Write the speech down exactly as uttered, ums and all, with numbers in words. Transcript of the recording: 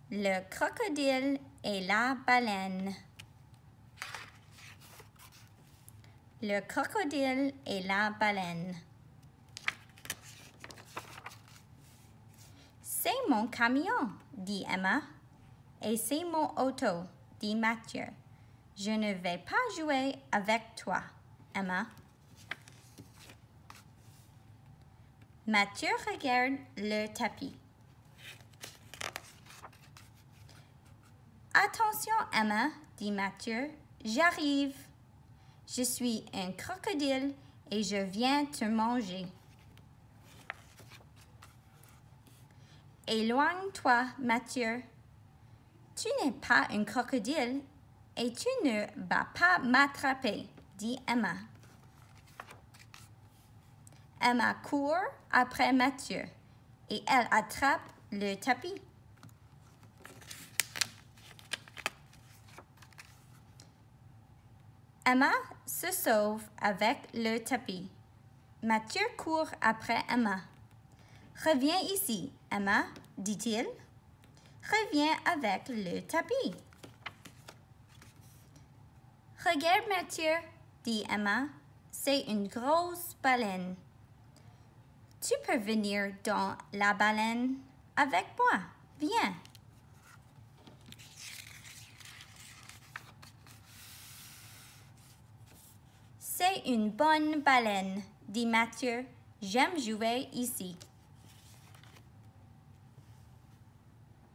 Le crocodile et la baleine. Le crocodile et la baleine. C'est mon camion, dit Emma. Et c'est mon auto, dit Mathieu. Je ne vais pas jouer avec toi, Emma. Mathieu regarde le tapis. Attention, Emma, dit Mathieu, j'arrive. Je suis un crocodile et je viens te manger. Éloigne-toi, Mathieu. Tu n'es pas un crocodile et tu ne vas pas m'attraper, dit Emma. Emma court après Mathieu et elle attrape le tapis. Emma se sauve avec le tapis. Mathieu court après Emma. Reviens ici, Emma, dit-il. Reviens avec le tapis. Regarde, Mathieu, dit Emma. C'est une grosse baleine. Tu peux venir dans la baleine avec moi. Viens. C'est une bonne baleine, dit Mathieu. J'aime jouer ici.